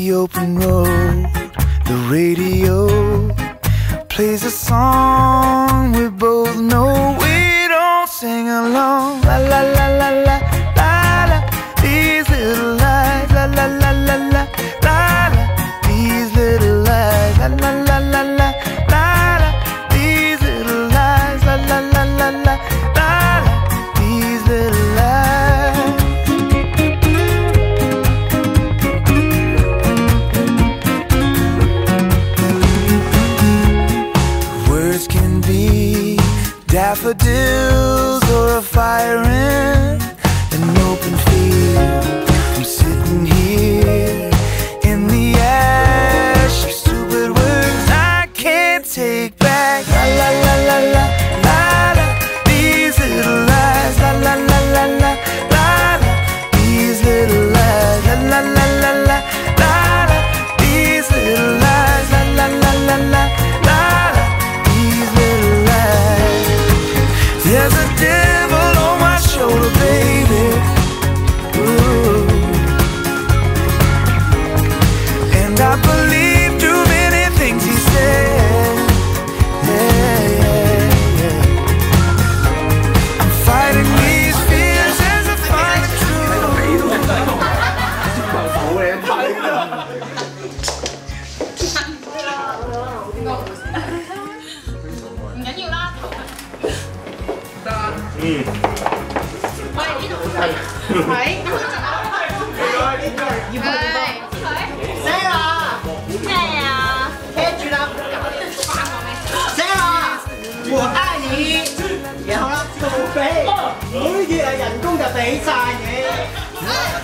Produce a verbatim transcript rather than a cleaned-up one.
the open road, the radio plays a song we both know. We don't sing along. La la la la la la la. These little lies. La la la la la la la. These little lies. La la la la la la la. These little lies. La la la la la la la. These little lies. Words can be daffodils or a fire in an open field. I'm sitting here in the ash of stupid words I can't take back. La la la la la la la. These little lies. La la la la la la la. These little lies. La la la la la la la. These little lies. La la la la la la la. These little lies. There's a devil on my shoulder, baby. Ooh. And I believe too many things he said. Yeah, yeah, yeah. I'm fighting these fears as I find the truth. 唔緊要啦，得。嗯。喂，呢度睇。睇。要唔要？Sara。咩啊？聽住啦。Sara，我愛你。然後啦，做俾，每月係人工就俾晒你。